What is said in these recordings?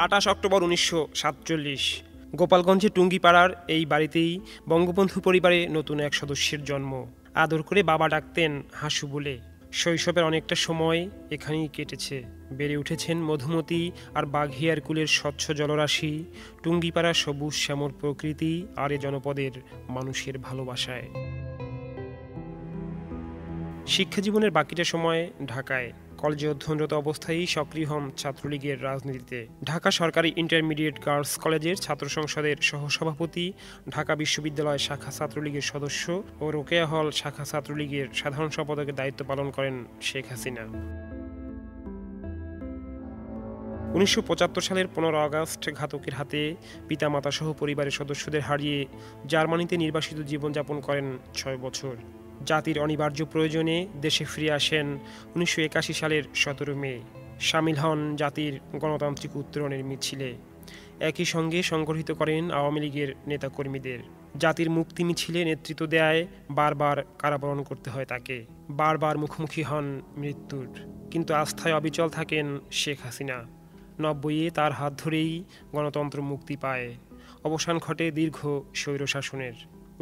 28 October 1947 গোপালগঞ্জের টুঙ্গিপাড়ার এই বাড়িতেই বঙ্গবন্ধু পরিবারে নতুন এক সদস্যের জন্ম। আদর করে বাবা ডাকতেন হাসু বলে। শৈশবের অনেকটা সময় এখানেই কেটেছে। বেড়ে উঠেছেন মধুমতি আর বাঘিয়ার কুলের স্বচ্ছ জলরাশি, টুঙ্গিপাড়া সবুজ শ্যামল প্রকৃতি আর এ জনপদের মানুষের ভালোবাসায়। শিক্ষাজীবনের বাকিটা সময় ঢাকায়। কলেজে অধ্যয়নরত অবস্থায় সক্রিয় হন ছাত্রলীগের রাজনীতিতে। ঢাকা সরকারি ইন্টারমিডিয়েট গার্লস কলেজের ছাত্র সংসদের সহসভাপতি, ঢাকা বিশ্ববিদ্যালয় শাখা ছাত্রলীগের সদস্য ও রোকেয়া হল শাখা ছাত্রলীগের সাধারণ সম্পাদকের দায়িত্ব পালন করেন শেখ হাসিনা। 1975 সালের 15 আগস্ট ঘাতকের হাতে পিতামাতাসহ পরিবারের সদস্যদের হারিয়ে জার্মানিতে নির্বাসিত জীবনযাপন করেন 6 বছর। জাতির অনিবার্য প্রয়োজনে দেশে ফিরে আসেন 1981 সালের 17 মে। সামিল হন জাতির গণতান্ত্রিক উত্তরণের মিছিলে। একই সঙ্গে সংগঠিত করেন আওয়ামী লীগের নেতাকর্মীদের। জাতির মুক্তি মিছিলে নেতৃত্ব দেয় বারবার কারাবরণ করতে হয় তাকে। বারবার মুখোমুখি হন মৃত্যুর। কিন্তু আস্থায় অবিচল থাকেন শেখ হাসিনা। 90-এ তার হাত ধরেই গণতন্ত্র মুক্তি পায়। অবসান ঘটে দীর্ঘ স্বৈরশাসনের।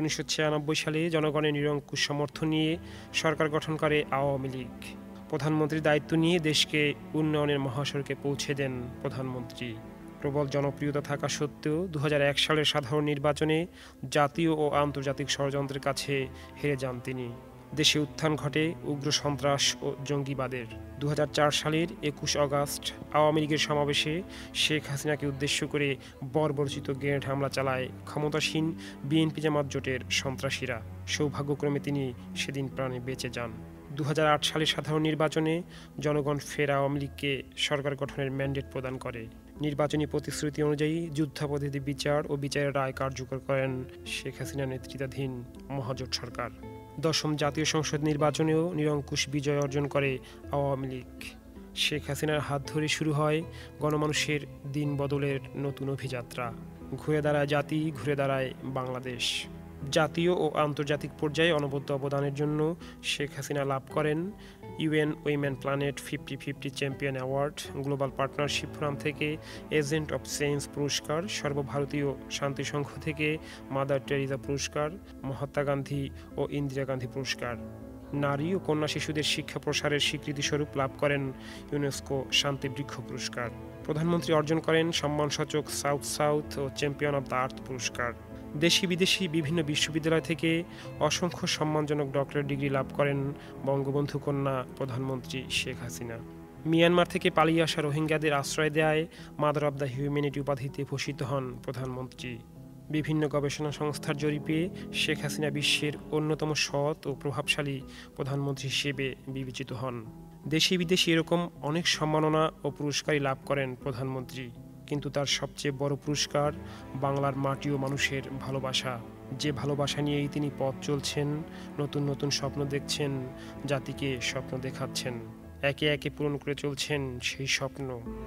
1996 সালে জনগণের নিরঙ্কুশ সমর্থন নিয়ে সরকার গঠন করে আওয়ামী লীগ। প্রধানমন্ত্রীর দায়িত্ব নিয়ে দেশকে উন্নয়নের মহাসড়কে পৌঁছে দেন প্রধানমন্ত্রী। প্রবল জনপ্রিয়তা থাকা সত্ত্বেও 2001 সালের সাধারণ নির্বাচনে জাতীয় ও আন্তর্জাতিক ষড়যন্ত্রের কাছে হেরে যান তিনি। দেশে উত্থান ঘটে উগ্র সন্ত্রাস ও জঙ্গিবাদের। 2004 সালের 21 আগস্ট আওয়ামী লীগের সমাবেশে শেখ হাসিনাকে উদ্দেশ্য করে বর্বরচিত গ্রেনেড হামলা চালায় ক্ষমতাসীন বিএনপি জামাত জোটের সন্ত্রাসীরা। সৌভাগ্যক্রমে তিনি সেদিন প্রাণে বেঁচে যান। 2008 সালের সাধারণ নির্বাচনে জনগণ ফের আওয়ামী লীগকে সরকার গঠনের ম্যান্ডেট প্রদান করে। নির্বাচনী প্রতিশ্রুতি অনুযায়ী যুদ্ধাপরাধীদের বিচার ও বিচারের রায় কার্যকর করেন শেখ হাসিনা নেতৃত্বাধীন মহাজোট সরকার। 10ম জাতীয় সংসদ নির্বাচনেও নিরঙ্কুশ বিজয় অর্জন করে আওয়ামী লীগ। শেখ হাসিনার হাত ধরে শুরু হয় গণমানুষের দিন বদলের নতুন অভিযাত্রা। ঘুরে দাঁড়ায় জাতি, ঘুরে দাঁড়ায় বাংলাদেশ। জাতীয় ও আন্তর্জাতিক পর্যায়ে অনবদ্য অবদানের জন্য শেখ হাসিনা লাভ করেন UN women planet 50-50 champion award, global partnership forum থেকে এজেন্ট অফ চেঞ্জ পুরস্কার, সর্বভারতীয় শান্তি সংঘ থেকে মাদার টেরিজা পুরস্কার, মহাত্মা গান্ধী ও ইন্দিরা গান্ধী পুরস্কার। নারী ও কন্যা শিশুদের শিক্ষা প্রসারের স্বীকৃতিস্বরূপ লাভ করেন ইউনেস্কো শান্তি বৃক্ষ পুরস্কার। প্রধানমন্ত্রী অর্জন করেন সম্মানসূচক সাউথ সাউথ ও চ্যাম্পিয়ন অব দ্য আর্থ পুরস্কার। দেশি বিদেশি বিভিন্ন বিশ্ববিদ্যালয় থেকে অসংখ্য সম্মানজনক ডক্টরেট ডিগ্রি লাভ করেন বঙ্গবন্ধু কন্যা প্রধানমন্ত্রী শেখ হাসিনা। মিয়ানমার থেকে পালিয়ে আসা রোহিঙ্গাদের আশ্রয় দেয় মাদার অব দ্য হিউম্যানিটি উপাধিতে ভূষিত হন প্রধানমন্ত্রী। বিভিন্ন গবেষণা সংস্থার জরিপে শেখ হাসিনা বিশ্বের অন্যতম সৎ ও প্রভাবশালী প্রধানমন্ত্রী হিসেবে বিবেচিত হন। দেশি বিদেশি এরকম অনেক সম্মাননা ও পুরস্কারই লাভ করেন প্রধানমন্ত্রী, কিন্তু তার সবচেয়ে বড় পুরস্কার বাংলার মাটি ও মানুষের ভালোবাসা। যে ভালোবাসা নিয়েই তিনি পথ চলছেন, নতুন নতুন স্বপ্ন দেখছেন, জাতিকে স্বপ্ন দেখাচ্ছেন, একে একে পূরণ করে চলছেন সেই স্বপ্ন।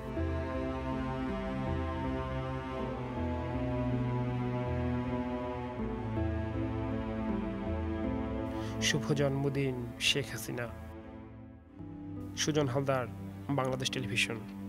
শুভ জন্মদিন শেখ হাসিনা। সুজন হালদার, বাংলাদেশ টেলিভিশন।